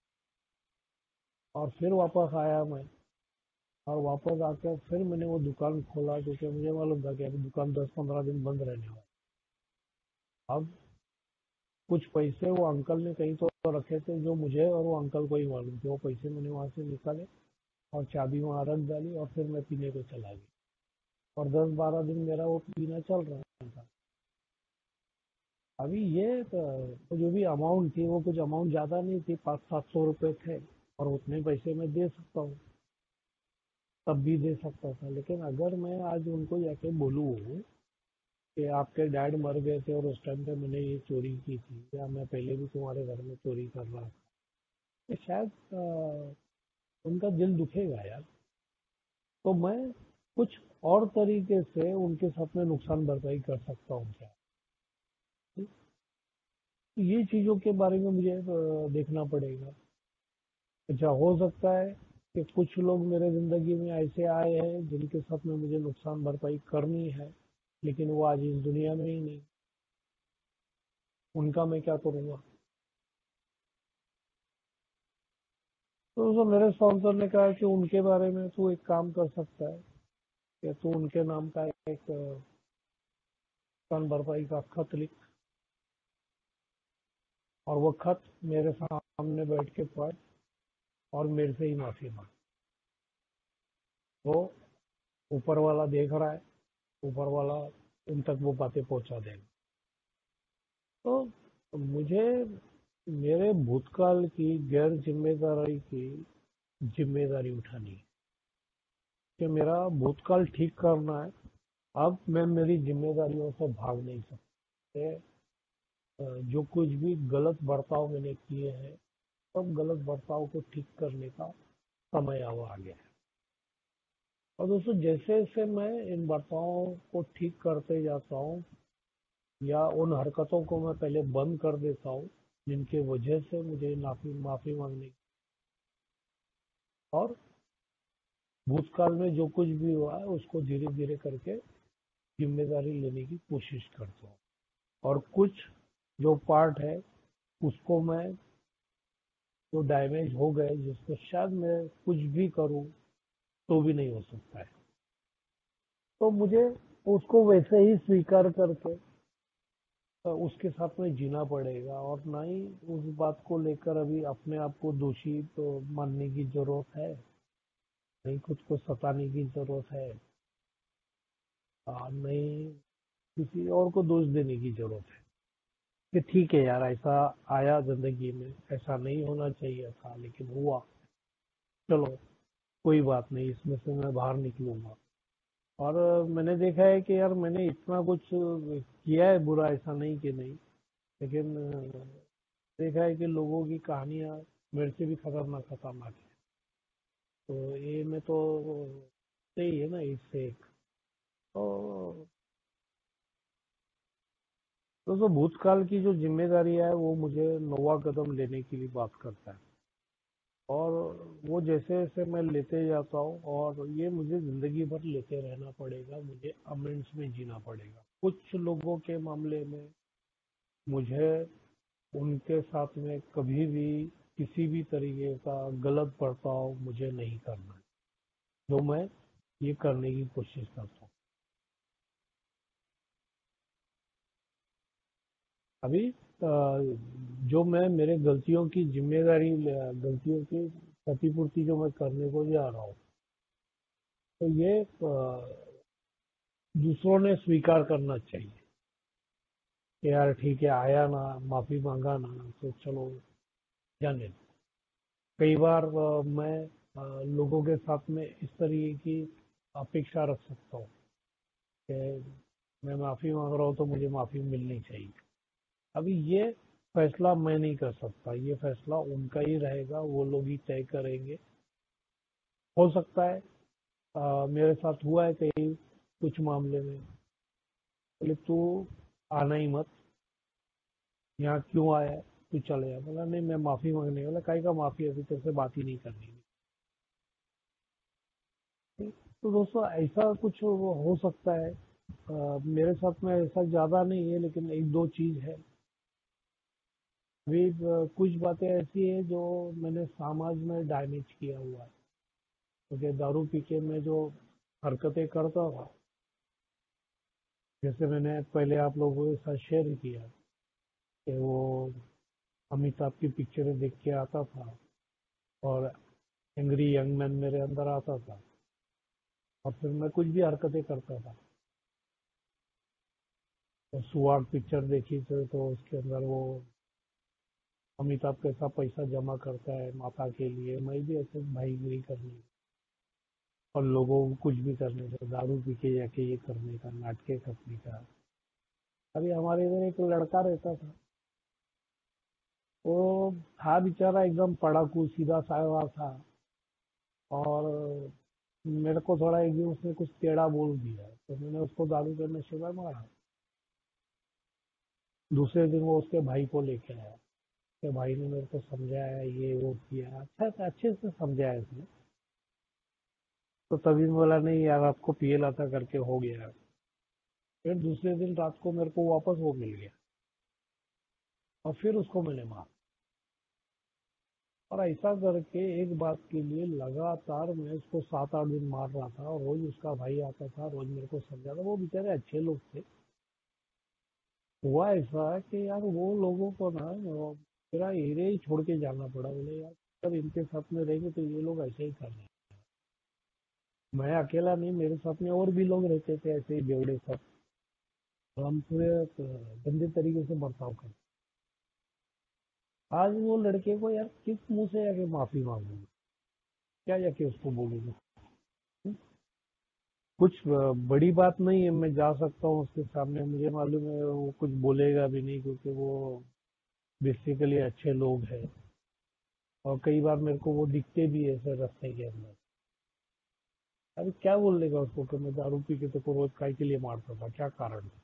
और फिर वापस आया मैं। और वापस आकर फिर मैंने वो दुकान खोला, क्योंकि मुझे मालूम था कि अभी दुकान दस पंद्रह दिन बंद रहने वाला। अब कुछ पैसे वो अंकल ने कहीं तो रखे थे, जो मुझे और वो अंकल को ही मालूम थे। वो पैसे मैंने वहां से निकाले और चाबी वहां रख डाली, और फिर मैं पीने को चला गया। और दस बारह दिन मेरा वो पीना चल रहा था। अभी ये तो जो भी अमाउंट थी, वो कुछ अमाउंट ज़्यादा नहीं थी, पाँच सात सौ रुपये थे, और उतने पैसे मैं दे सकता हूँ, तब भी दे सकता था। लेकिन अगर मैं आज उनको जाके बोलूँ कि आपके डैड मर गए थे और उस टाइम पे मैंने ये चोरी की थी, या मैं पहले भी तुम्हारे घर में चोरी कर रहा था, तो शायद अ, उनका दिल दुखेगा यार। तो मैं कुछ और तरीके से उनके साथ में नुकसान भरपाई कर सकता हूँ क्या। ये चीज़ों के बारे में मुझे अ, देखना पड़ेगा। अच्छा, हो सकता है कि कुछ लोग मेरे ज़िंदगी में ऐसे आए हैं जिनके साथ में मुझे नुकसान भरपाई करनी है, लेकिन वो आज इस दुनिया में ही नहीं। उनका मैं क्या करूँगा। तो उसको मेरे स्पॉन्सर ने कहा कि उनके बारे में तू एक काम कर सकता है, कि तू उनके नाम का एक अ, नुकसान भरपाई का खत लिख, और वो खत मेरे सामने बैठ के पढ़, और मेरे से ही माफ़ी मांग। तो ऊपर वाला देख रहा है, ऊपर वाला उन तक वो बातें पहुंचा देगा। तो मुझे मेरे भूतकाल की गैर जिम्मेदारी की जिम्मेदारी उठानी है, कि मेरा भूतकाल ठीक करना है, अब मैं मेरी जिम्मेदारियों से भाग नहीं सकते। अ, जो कुछ भी गलत बर्ताव मैंने किए हैं, सब गलत बर्ताव को ठीक करने का समय अब आ गया है। और दोस्तों, जैसे जैसे मैं इन बर्तावों को ठीक करते जाता हूँ, या उन हरकतों को मैं पहले बंद कर देता हूँ जिनके वजह से मुझे माफी माफी मांगने की, और भूतकाल में जो कुछ भी हुआ है उसको धीरे धीरे करके जिम्मेदारी लेने की कोशिश करता हूँ। और कुछ जो पार्ट है उसको मैं, जो डैमेज हो गए, जिसको शायद मैं कुछ भी करूं तो भी नहीं हो सकता है, तो मुझे उसको वैसे ही स्वीकार करके अ, उसके साथ में जीना पड़ेगा। और ना ही उस बात को लेकर अभी अपने आप को दोषी तो मानने की जरूरत है, नहीं खुद को सताने की जरूरत है, अ, नहीं किसी और को दोष देने की जरूरत है कि ठीक है यार, ऐसा आया जिंदगी में, ऐसा नहीं होना चाहिए था लेकिन हुआ, चलो कोई बात नहीं, इसमें से मैं बाहर निकलूंगा। और अ, मैंने देखा है कि यार मैंने इतना कुछ किया है बुरा, ऐसा नहीं कि नहीं, लेकिन अ, देखा है कि लोगों की कहानियां मेरे से भी खतरनाक खतरनाक है। तो ये में तो सही है ना, इससे एक तो तो, तो भूतकाल की जो जिम्मेदारी है वो मुझे नौवा कदम लेने के लिए बात करता है। और वो जैसे जैसे मैं लेते जाता हूँ, और ये मुझे जिंदगी भर लेते रहना पड़ेगा, मुझे अमेंड्स में जीना पड़ेगा। कुछ लोगों के मामले में मुझे उनके साथ में कभी भी किसी भी तरीके का गलत बर्ताव मुझे नहीं करना है, जो मैं ये करने की कोशिश करता हूँ। अभी अ, जो मैं मेरे गलतियों की जिम्मेदारी, गलतियों की क्षतिपूर्ति जो मैं करने को जा रहा हूँ, तो ये अ, दूसरों ने स्वीकार करना चाहिए कि यार ठीक है, आया ना, माफी मांगा ना, तो चलो जाने दो। कई बार अ, मैं अ, लोगों के साथ में इस तरीके की अपेक्षा रख सकता हूँ कि मैं माफी मांग रहा हूँ तो मुझे माफी मिलनी चाहिए। अभी ये फैसला मैं नहीं कर सकता, ये फैसला उनका ही रहेगा, वो लोग ही तय करेंगे। हो सकता है अ, मेरे साथ हुआ है कई कुछ मामले में, बोले तू आना ही मत, यहाँ क्यों आया है? तू चले जा। बोला नहीं, मैं माफी मांगने वाला, काहे का माफी, अभी तेरे से बात ही नहीं करनी। तो दोस्तों, ऐसा कुछ वो हो सकता है। अ, मेरे साथ में ऐसा ज्यादा नहीं है, लेकिन एक दो चीज है। अभी अ, कुछ बातें ऐसी है जो मैंने समाज में डैमेज किया हुआ है, क्योंकि दारू पी के मैं जो हरकतें करता था, जैसे मैंने पहले आप लोगों के साथ शेयर किया कि वो अमिताभ की पिक्चरें देख के आता था, और एंग्री यंग मैन मेरे अंदर आता था, और फिर मैं कुछ भी हरकतें करता था। तो सुहाग पिक्चर देखी थी, तो उसके अंदर वो अमिताभ कैसा पैसा जमा करता है माता के लिए, मैं भी ऐसे भाईगिरी करने और लोगों को कुछ भी करने का, दारू पी के जाके ये करने का, नाटके करने का। अभी हमारे इधर एक लड़का रहता था, वो था बेचारा एकदम पढ़ाकू सीधा साधा था, और मेरे को थोड़ा एक दिन उसने कुछ टेढ़ा बोल दिया, तो मैंने उसको दारू करने से मारा। दूसरे दिन वो उसके भाई को लेके आया, उसके भाई ने मेरे को समझाया, ये वो किया, अच्छा से अच्छे से समझाया इसने। तो तभी मैं बोला नहीं यार, आपको पिए लाता करके हो गया। फिर दूसरे दिन रात को मेरे को वापस वो मिल गया, और फिर उसको मैंने मारा। और ऐसा करके एक बात के लिए लगातार मैं उसको सात आठ दिन मार रहा था, और रोज उसका भाई आता था, रोज मेरे को समझाता। वो बेचारे अच्छे लोग थे। हुआ ऐसा कि यार वो लोगों को ना, वो मेरा एरिया ही छोड़ के जाना पड़ा। बोले यार, अगर इनके साथ में रहेंगे तो ये लोग ऐसे ही कर रहे हैं। मैं अकेला नहीं, मेरे साथ में और भी लोग रहते थे ऐसे ही बेवड़े सब, तो हम पूरे अ, गंदे तरीके से बर्ताव करते। आज वो लड़के को यार किस मुंह से जाके माफी मांगूंगा, क्या जाके उसको बोलूंगा? कुछ अ, बड़ी बात नहीं है, मैं जा सकता हूँ उसके सामने, मुझे मालूम है वो कुछ बोलेगा भी नहीं क्योंकि वो बेसिकली अच्छे लोग हैं। और कई बार मेरे को वो दिखते भी है ऐसे रास्ते के अंदर। अरे क्या बोल देगा उसको कि मैं दारू पी के तेरे को रोज काय के लिए मारता था, क्या कारण था,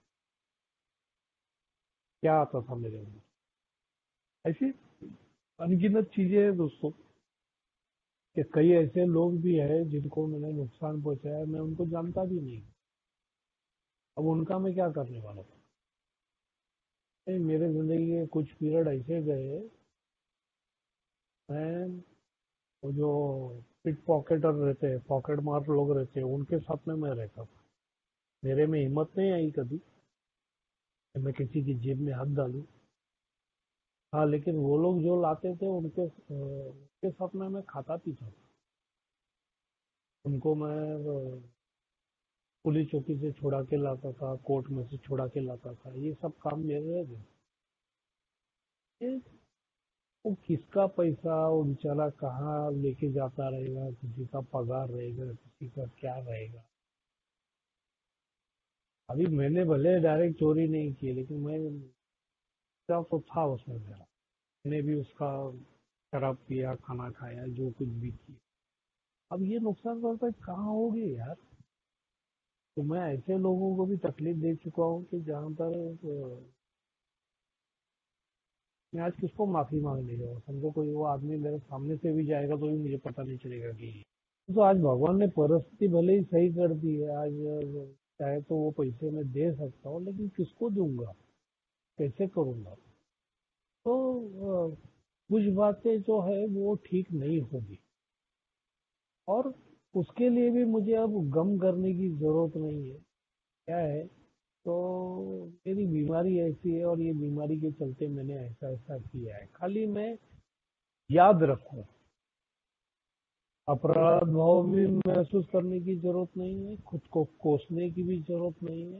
क्या आता था मेरे अंदर। ऐसी अनगिनत चीजें हैं दोस्तों, कि कई ऐसे लोग भी हैं जिनको मैंने नुकसान पहुंचाया, मैं उनको जानता भी नहीं। अब उनका मैं क्या करने वाला था। नहीं, मेरे जिंदगी के कुछ पीरियड ऐसे गए, मैं वो जो पिट पॉकेटर रहते हैं, पॉकेट मार लोग रहते हैं, उनके साथ में मैं रहता था। मेरे में हिम्मत नहीं आई कभी कि मैं किसी की जेब में हाथ डालूं। हाँ, लेकिन वो लोग जो लाते थे उनके अ, उनके साथ में मैं खाता पीता था। उनको मैं अ, पुलिस चौकी से छुड़ा के लाता था, कोर्ट में से छुड़ा के लाता था, ये सब काम मेरे थे। ये वो किसका पैसा वो बेचारा कहाँ लेके जाता रहेगा, किसी का पगार रहेगा, किसी का क्या रहेगा। अभी मैंने भले डायरेक्ट चोरी नहीं की, लेकिन मैं क्या तो था उसमें मेरा। मैंने भी उसका शराब पिया, खाना खाया, जो कुछ भी किया। अब ये नुकसान भरपाई कहाँ होगी यार। तो मैं ऐसे लोगों को भी तकलीफ दे चुका हूँ कि जहाँ पर अ, मैं आज किसको माफी मांगने जाऊँ। समझो कोई वो आदमी मेरे सामने से भी जाएगा तो भी मुझे पता नहीं चलेगा कि ये। तो आज भगवान ने परिस्थिति भले ही सही कर दी है। आज अ, चाहे तो वो पैसे मैं दे सकता हूँ, लेकिन किसको दूंगा, कैसे करूंगा। तो अ, कुछ बातें जो है वो ठीक नहीं होगी। और उसके लिए भी मुझे अब गम करने की जरूरत नहीं है। क्या है, तो मेरी बीमारी ऐसी है और ये बीमारी के चलते मैंने ऐसा ऐसा किया है, खाली मैं याद रखूं। अपराध भाव भी महसूस करने की जरूरत नहीं है, खुद को कोसने की भी जरूरत नहीं है।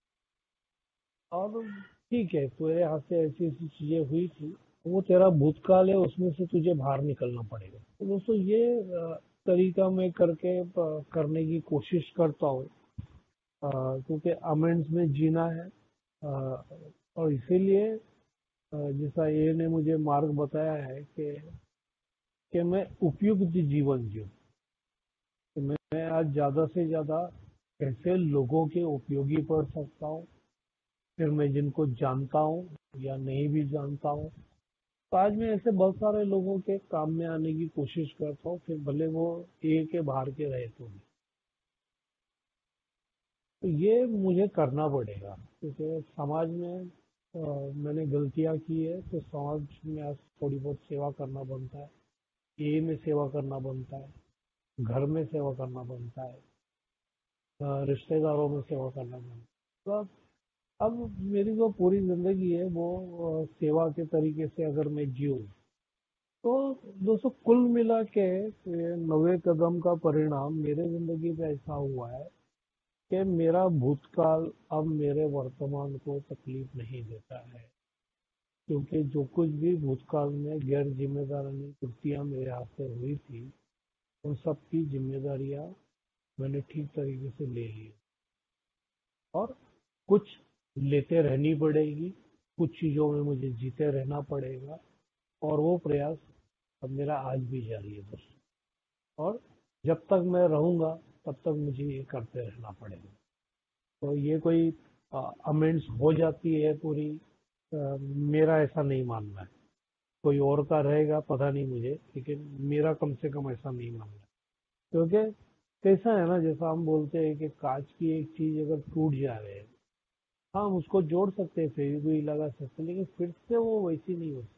और ठीक है, तेरे हाथ से ऐसी ऐसी चीजें हुई थी, वो तेरा भूतकाल है, उसमें से तुझे बाहर निकलना पड़ेगा। तो दोस्तों ये अ, तरीका मैं करके अ, करने की कोशिश करता हूँ, अ, क्योंकि अमेंड्स में जीना है। अ, और इसीलिए अ, जैसा ये ने मुझे मार्ग बताया है कि कि मैं उपयुक्त जीवन जीऊँ, कि मैं आज ज़्यादा से ज़्यादा कैसे लोगों के उपयोगी पड़ सकता हूँ। फिर मैं जिनको जानता हूँ या नहीं भी जानता हूँ, तो आज मैं ऐसे बहुत सारे लोगों के काम में आने की कोशिश करता हूँ, फिर भले वो ए के बाहर के रहे तो भी। तो ये मुझे करना पड़ेगा, क्योंकि समाज में अ, मैंने गलतियां की है, तो समाज में आज थोड़ी बहुत सेवा करना बनता है। ए में सेवा करना बनता है, घर में सेवा करना बनता है, अ, रिश्तेदारों में सेवा करना बनता है। तो अब अब मेरी जो पूरी जिंदगी है वो अ, सेवा के तरीके से अगर मैं जीऊँ, तो दोस्तों कुल मिला के ये नवे कदम का परिणाम मेरे जिंदगी पे ऐसा हुआ है कि मेरा भूतकाल अब मेरे वर्तमान को तकलीफ नहीं देता है। क्योंकि जो कुछ भी भूतकाल में गैर जिम्मेदारानी कृतियां मेरे हाथ से हुई थी, उन सब की जिम्मेदारियां मैंने ठीक तरीके से ले ली। और कुछ लेते रहनी पड़ेगी, कुछ चीज़ों में मुझे जीते रहना पड़ेगा। और वो प्रयास अब मेरा आज भी जारी है दोस्तों। और जब तक मैं रहूंगा तब तक मुझे ये करते रहना पड़ेगा। तो ये कोई अमेंड्स हो जाती है पूरी, अ, मेरा ऐसा नहीं मानना है। कोई और का रहेगा पता नहीं मुझे, लेकिन मेरा कम से कम ऐसा नहीं मानना है। क्योंकि कैसा है ना, जैसा हम बोलते हैं कि कांच की एक चीज अगर टूट जाए, हाँ हम उसको जोड़ सकते हैं, फेविक्विक लगा सकते हैं, लेकिन फिर से वो वैसी नहीं होती।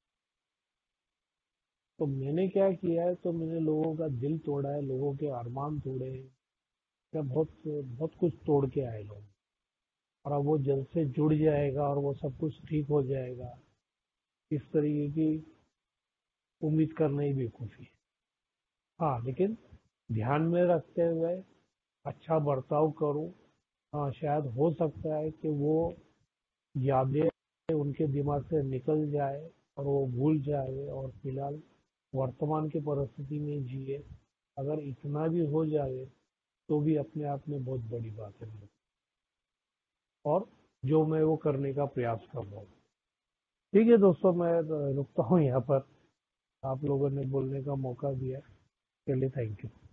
तो मैंने क्या किया है, तो मैंने लोगों का दिल तोड़ा है, लोगों के अरमान तोड़े हैं, क्या बहुत बहुत कुछ तोड़ के आए लोग। और अब वो जल्द से जुड़ जाएगा और वो सब कुछ ठीक हो जाएगा, इस तरीके की उम्मीद करना ही बेवकूफ़ी है। हाँ, लेकिन ध्यान में रखते हुए अच्छा बर्ताव करूं। हाँ, शायद हो सकता है कि वो यादें उनके दिमाग से निकल जाए और वो भूल जाए और फिलहाल वर्तमान की परिस्थिति में जिए। अगर इतना भी हो जाए तो भी अपने आप में बहुत बड़ी बात है मेरे लिए। और जो मैं वो करने का प्रयास कर रहा हूँ। ठीक है दोस्तों, मैं रुकता हूँ यहाँ पर। आप लोगों ने बोलने का मौका दिया, के लिए थैंक यू।